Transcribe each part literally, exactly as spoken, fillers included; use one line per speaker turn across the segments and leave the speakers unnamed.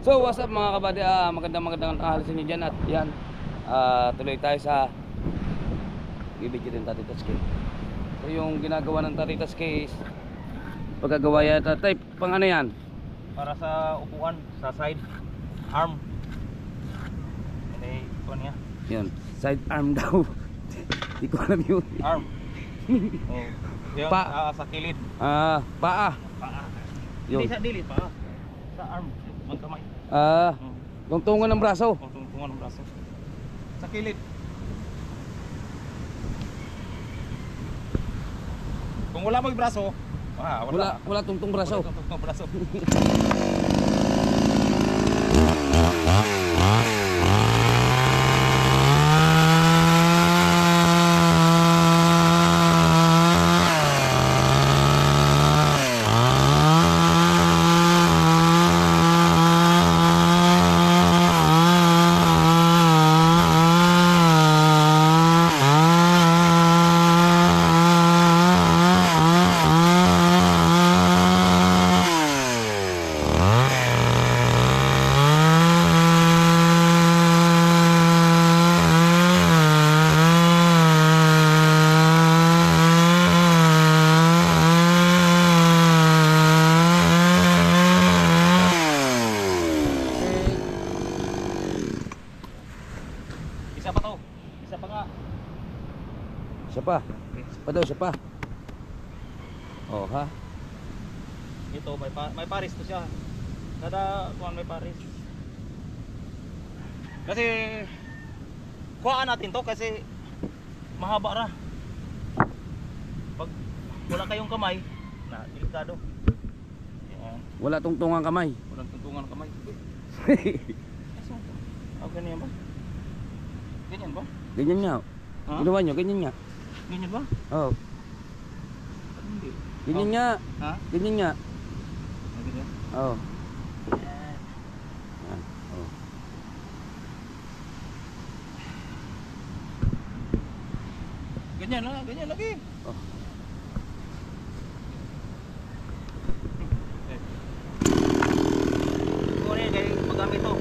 So what's up mga kabady, ah, magandang magandang tanghali sa inyo dyan. At yan, ah, tuloy tayo sa bibigyan din Tatitas K. So yung ginagawa ng Tatitas K is pagkagawa yan, type pang ano yan?
Para sa upuan, sa side arm. Ini ito niya.
Yan, side arm daw. Di ko alam yun.
Arm. Oh, yung
Pa.
ah, sa kilid.
Ah, paa.
Paa.
Yun.
Hindi sa dilid, paa. Sa arm, magkamay.
Ah,
Hmm.
tungtungan ng braso.
Oh, tungtungan ng braso. Sa kilid. Kung wala mo yung braso, ah, wala.
Wala, wala tungtong braso.
Wala tungtong braso. Isa pa to. Isa pa nga.
Siya pa. Pa daw, siya pa. Oh, ha?
Ito may pa may paris to siya. Kada kuan may paris. Kasi kuhaan natin to kasi mahaba ra. Pag wala kayong kamay, na delikado. Yan.
Wala tungtungan kamay.
Walang tuntungan ng kamay. Oh, ganyan ba? Ganyan ba?
Ganyan nga.
Ha?
Ginawa nyo, ganyan nga.
Ganyan ba?
Oh,
Hindi.
ganyan
Oh.
nga.
Ha?
Ganyan nga.
Ah, ganyan.
Oh.
Yan.
Yan. Oh.
Ganyan na, ganyan lagi.
Oh.
Kung ano yun, kaya magamit to.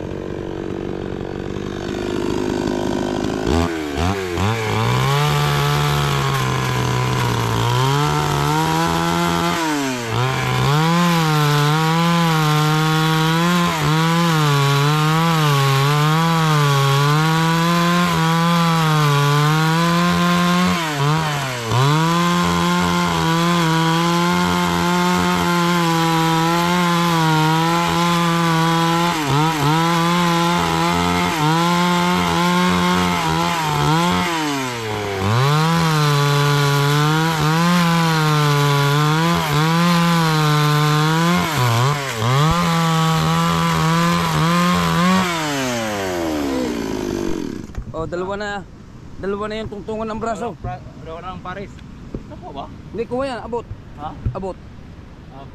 Oh, dalawa na. Dalawa na yung tungtungan ng braso.
Wala ng pares. Napo ba?
Hindi ko yan, abot.
Ha?
Abot.
Ah.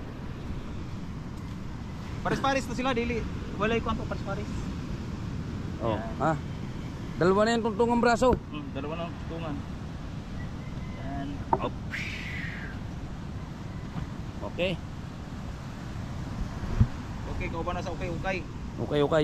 Pares-pares to sila, dili. Wala yung kwanto, pares-pares.
Oh,
Yan.
ha? Dalawa na yung tungtungan ng braso.
Hmm, dalawa ng tungan. Yan. Op.
Okay.
Okay, kau ba na sa ukay-ukay?
Okay, okay.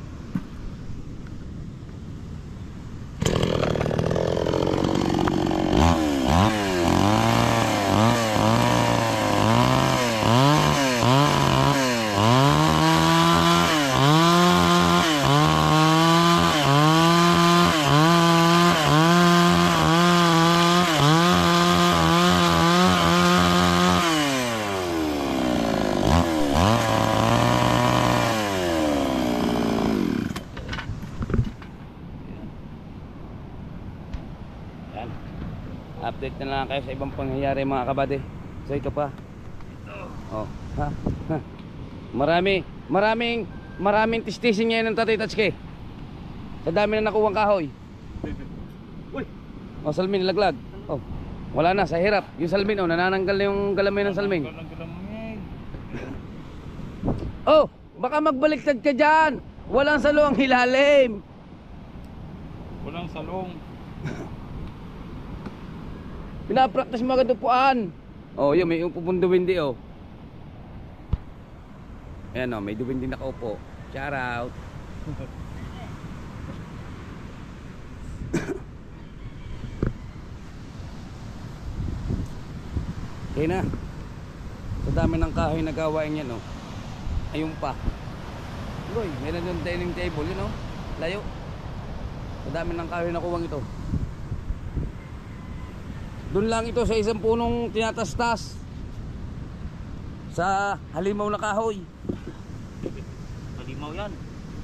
Yan. Update na lang kayo sa ibang pangyayari mga kabady. So ito pa. Oh, ha? Ha. Marami, maraming, maraming tistisin ngayon ng Tatay Tatsuki. Sa dami na nakuwang kahoy.
Uy!
Oh, salmin laglag. Oh, wala na sa hirap. Yung salmin oh, nanananggal na yung galamay ng salmin. Oh, baka magbaliktad ka dyan. Walang salo ang hilalim.
Walang salong.
Pinapractice mga dupuan. Oh, yun may pupunduin di oh. Ayan o, may duwing din nakaupo. Shout out. Okay na. Sa dami ng kahoy na gawain yan, oh. Ayun pa. Uy, meron yung dining table, yun, oh. Layo. Sa dami ng kahoy na kuwang ito. Doon lang ito sa isang punong tinatastas. Sa halimaw na kahoy.
Halimaw yan.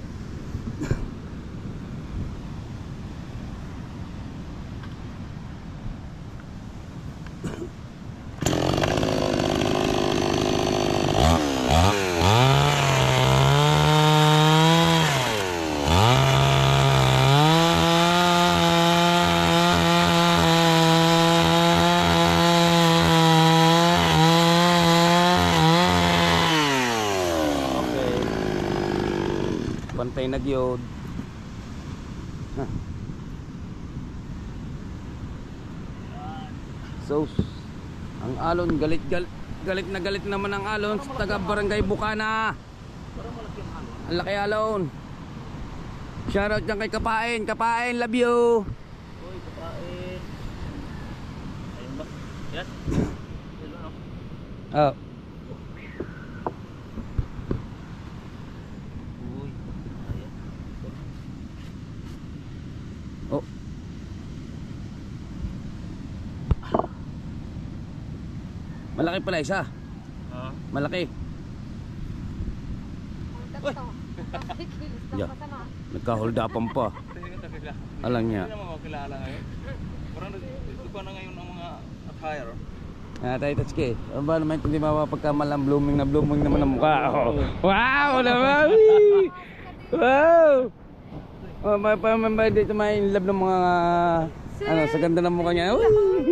Pantay na gyud. Huh. So, ang alon galit gal galit na galit naman ang alon sa taga Barangay Bukana. Ang laki alon. Shoutout dyan kay Kapain. Kapain, love you.
Uy, kapain. Ayun ba? Yan. Hello, no?
Oh.
Uy. Ayan.
Oh. Malaki pala isa.
Ah.
Malaki.
Uy!
Yeah. Nagka-holdapan pa. Alang niya.
Hindi naman makilala ngayon. Parang nagtutupan na ngayon ang mga attire.
Ah, tayo Tatsuki. Ano ba naman hindi mapapagkamalang blooming na blooming naman ang mukha. Oh. Wow naman! Wow! Oh, may pa may dito may in love ng mga ano sa ganda ng mukha niya.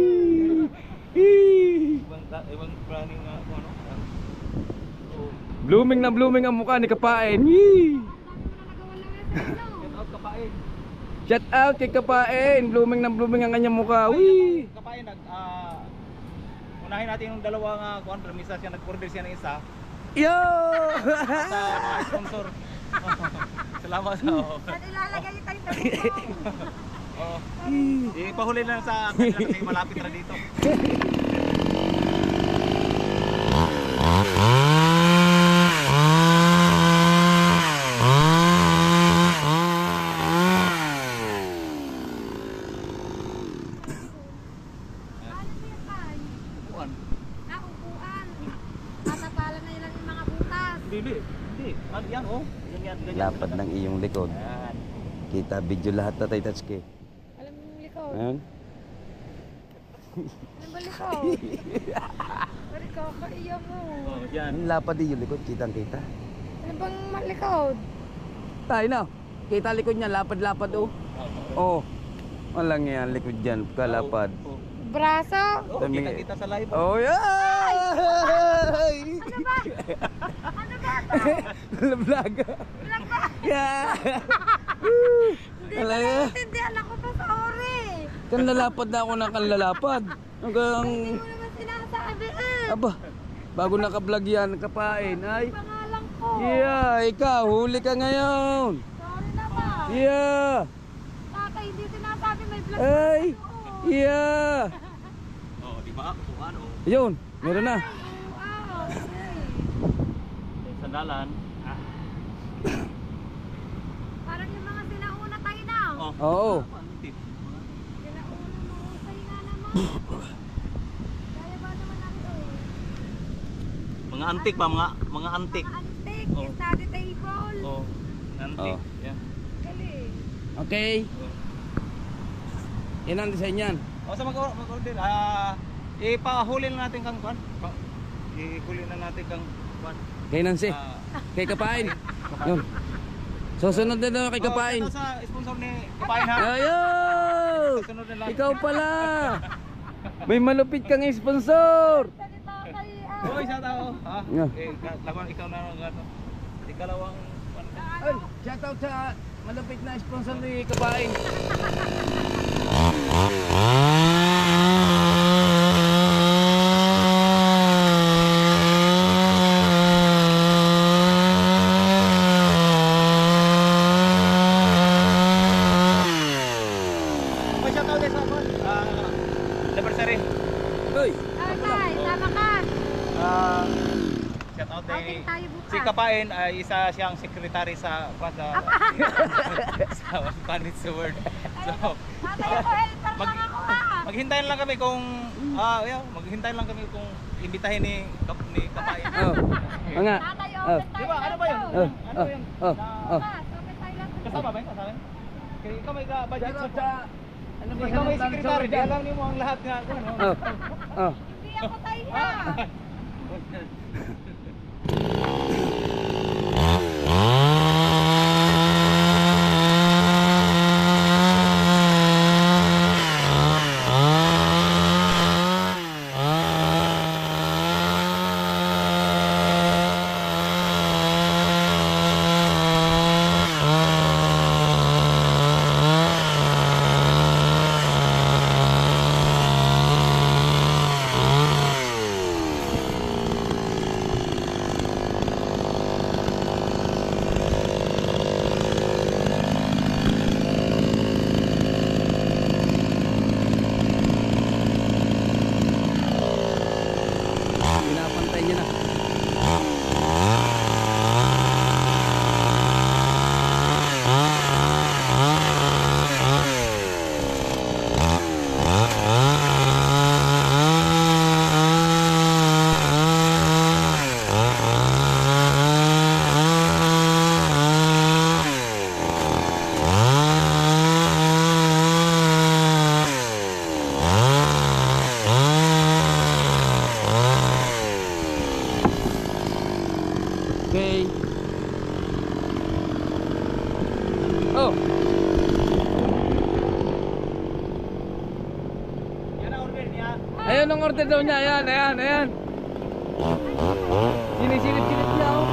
Ibang, ibang planning nga kung ano. Oh.
Blooming na blooming ang mukha ni Kapain. Yee!
Get out kapain.
Shout out kay Kapain. Blooming na blooming ang kanyang mukha. Wee!
Kapain nag ah unahin natin yung dalawa nga kuan premisa siya nag-order siya ng isa
Yo!
sa mga sponsor. Salamat sa oh.
At ilalagay yung tayo sa bubong.
Oh. Ipahuli na lang sa kanila kasi malapit na dito.
Ano mo yung pan?
Upuan.
Ah, upuan. Tatapalan na ilang yung mga butas.
Hindi, hindi. Hindi. Ah, yan oh. Yan yan. ganyan.
Lapad ng iyong likod.
Yan.
Kita video lahat na tayo Tatsuki.
Alam mo yung likod?
Ayan.
Ano ba likod? Pari ka, kaiya mo.
Oh, yan.
Ang lapad din yung likod. Kitang kita.
Ano bang malikod?
Tayo na. Kita likod niya. Lapad-lapad oh. Oh. Walang yan. Likod dyan. Kalapad.
Oh,
Braso?
oh,
Dami-
kita kita sa live.
Oh, yeah!
Ano ba? Ano ba ito?
Vlog.
Vlog ba?
Yeah!
Hindi ko
Alay.
naiintindihan ako pa sa ori.
Kanlalapad na ako ng kanlalapad. Hanggang...
Hindi mo naman sinasabi eh.
Aba, bago naka-vlog yan, Kapain. Ay,
Pangalan ko.
yeah, ikaw, huli ka ngayon.
Sorry naman.
Yeah,
Tatay, hindi sinasabi may vlog
ay,
pa doon.
yeah.
Oh, di ba? Upuan oh.
Yun, meron na.
Ay, wow, okay.
Sandalan. Ah.
Parang yung mga sinauna tayo na.
Oh.
Oo.
Tip.
Sinauna mahusay nga naman. Kaya ba naman natin eh?
Mga antik ba? Mga mga antik.
Mga antik,
Oh.
study table.
Oh. Antik.
Oh.
Yan.
Galing.
Okay,
Oh.
yan ang design yan.
O sa mag- mag-order, ah, ipahuli na natin kang kwan. Pa- Ihuli na natin kang kwan.
Kay Nancy,
Ah,
kay Kapain. Yun. Susunod na daw kay Kapain.
Oh, ito sa sponsor ni Kapain ha.
Ayo!
Susunod na lang.
Ikaw pala. May malupit kang sponsor.
Salita kay, ah,
Hoy, sa tao. Ha?
Yeah.
Eh, ka- laban ikaw na ng ano. Ikalawang kwan.
Ay, shout out sa malupit na sponsor ni Kapain.
kababain ay isa siyang secretary sa sa sa Panit sa Word. So,
Tatay ako, helper
Mag-
lang ako ha.
maghintayin lang kami kung ah, yeah, maghintayin lang kami kung imbitahin ni Kap ni Kabain.
Oh. Mga.
Tatay,
Oh.
open tayo.
Di ba? Ano ba yun?
Oh.
Ano ba yun?
Oh.
Na-
Oh.
Mas, open tayo lang.
Kasama ba yun? Kasama yun? Kaya ikaw may ka- budget
Pero
sa
sa ano ba
ikaw may
sa
secretary, di alam niyo mo ang lahat nga. Ano?
Oh. Oh.
Hindi ako tayo ha.
Pinapantay niya na. Okay. Oh.
Yan ang order niya.
Ayun ang order daw niya. Ayan, ayan, ayan. Sinisilip-silip niya oh.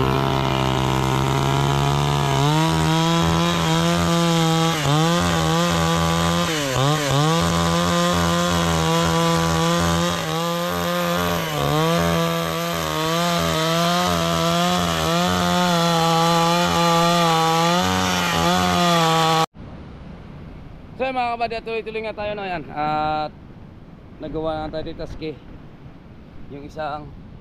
So yun, mga kabady, tuloy-tuloy nga tayo na yan. At nagawa na tayo dito ski. Yung isang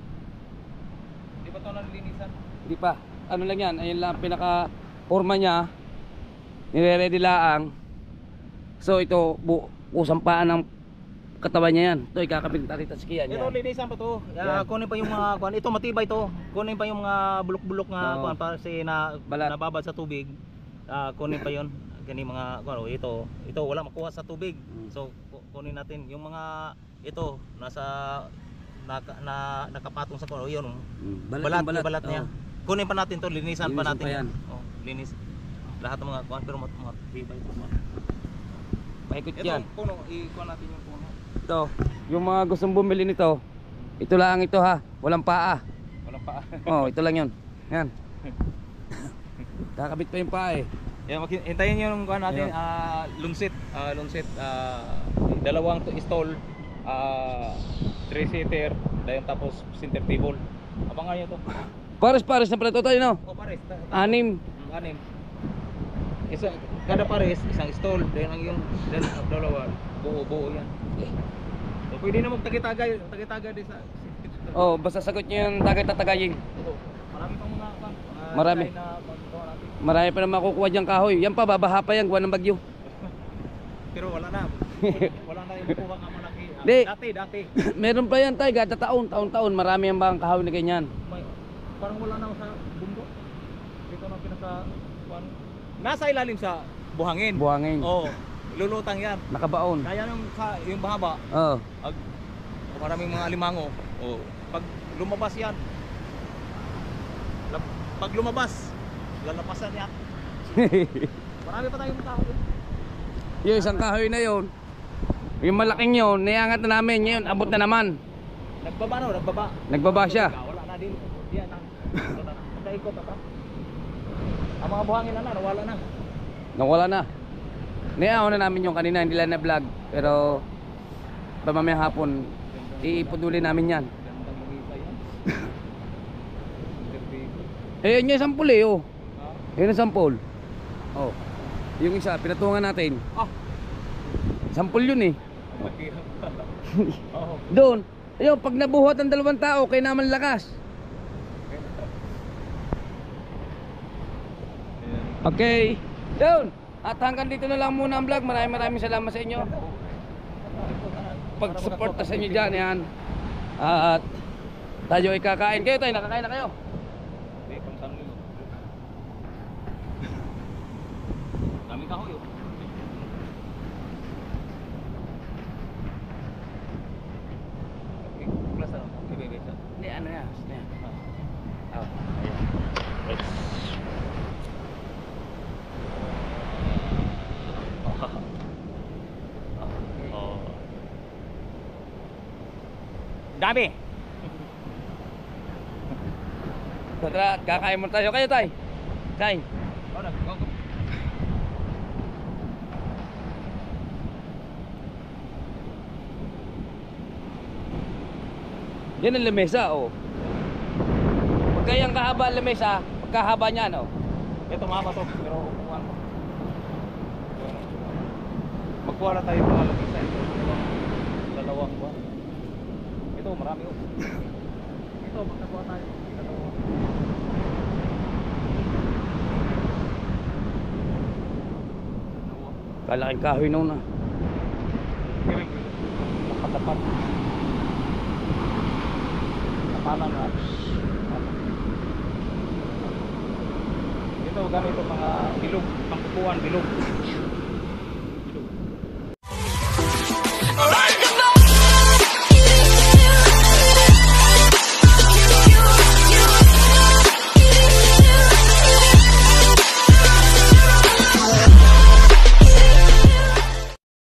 Di ba ito nalilinisan?
hindi pa. Ano lang yan, ayun lang pinaka forma niya. Nire-ready laang. So ito bu kusang paan ng katawan niya yan. Ito ikakabit natin sa ski yan.
Ito
yan.
linisan pa to.
Yan.
Ya, kunin pa yung mga kuan. Ito matibay to. Kunin pa yung mga bulok-bulok nga
Oo.
kuan para si na
Balat.
nababad sa tubig. Ah, kunin pa yon. Kani mga kuan oh, ito. Ito wala makuha sa tubig.
Mm.
So ku- kunin natin yung mga ito nasa naka, na nakapatong sa kuan. Oh, yun. oh.
Mm,
Balat,
yung
balat, balat niya.
Oo.
Kunin pa natin to, linisan, pa
Linisan
natin.
pa yan.
Oh, linis. Lahat ng mga kuan pero mat mat tibay to.
Paikot
Ito
yan.
puno, i-kuan natin yung puno.
Ito, yung mga gustong bumili nito, ito lang ito ha, walang paa.
Walang pa.
Oh, ito lang yun. Yan. Kakabit pa yung paa eh.
Yeah, mag- hintayin niyo yung kuan natin,
Yeah.
ah lunsit, ah lunsit, ah dalawang to stall, ah three seater, dayon tapos center table. Abangan niyo to.
Pares-pares na pala ito tayo no?
O pares, ta- ta-
Anim.
Mm, anim. Isa kada pares, isang stall, dayon ang yung dan dalawa, buo-buo yan. So, pwede na magtagi-tagay, tagi-tagay din sa
Oh, basta sagot nyo yung tagay-tatagayin.
ito. Marami pang mga kuan, mga
Marami.
design na paggawa natin.
Marami pa na makukuha diyang kahoy. Yan pa, babaha pa yan, gawa ng bagyo.
Pero wala na. Wala na yung makuha nga malaki. Ah,
Di.
Dati, dati.
Meron pa yan tayo, gata taon, taon-taon. Marami yan ba ang kahoy na ganyan?
May, parang wala na sa bundok. Dito na pinaka kuan. Nasa ilalim sa buhangin.
Buhangin.
Oo. Lulutang yan.
Nakabaon.
Kaya nung sa yung bahaba,
Oh.
ag maraming mga alimango. Oh, pag lumabas yan. lab- Pag lumabas, lalapasan yan. Marami pa tayong tao.
Yung isang kahoy na yon, yung malaking yun, niangat na namin. Ngayon, abot na naman.
Nagbaba no, nagbaba.
Nagbaba siya.
Wala na din. Diyan na. Nakaikot ata. Ang mga buhangin na na, nawala na.
Nawala na. Niyaw na namin yung kanina, hindi lang na vlog. Pero, pamamayang hapon, iipuduli namin yan.
Gandang magisa yan.
Eh, yun yung sampol eh, oh.
Ha?
Yun yung sampol. Oh. Yung isa, pinatungan natin.
Ah,
Sampol yun eh.
naghirap. Oo.
Doon. Ayun, pag nabuhat ang dalawang tao, kaya naman lakas. Okay. Yun. At hanggang dito na lang muna ang vlog. Maraming maraming salamat sa inyo. Pag-suporta sa inyo dyan. Yan. At tayo ay kakain. Kayo tayo, nakakain na kayo.
Hindi, pang tanong yun. Daming kahoy oh. Plus ano? May bebe siya.
Hindi, ano yan. Ano yan?
Ah.
Oh, ayan.
Oh. Dami.
So, tara, kakain mo tayo. Kayo tay. Tay.
Oh, nag- go, go.
Yan ang lamesa, oh. Pagka yung kahaba ang lamesa, pagkahaba niya, no?
Ito mahaba to, pero upuan ko. Magkuha na tayo ng mga lamisa ito. Dalawang ba? Ito, marami oh. Ito, magkakuha tayo. Dalawa. Dalawa.
Kalaking kahoy nung na.
Kiring. Nakatapat. Tapanan na. Ito, ganito mga bilog. Pangkukuhan, bilog.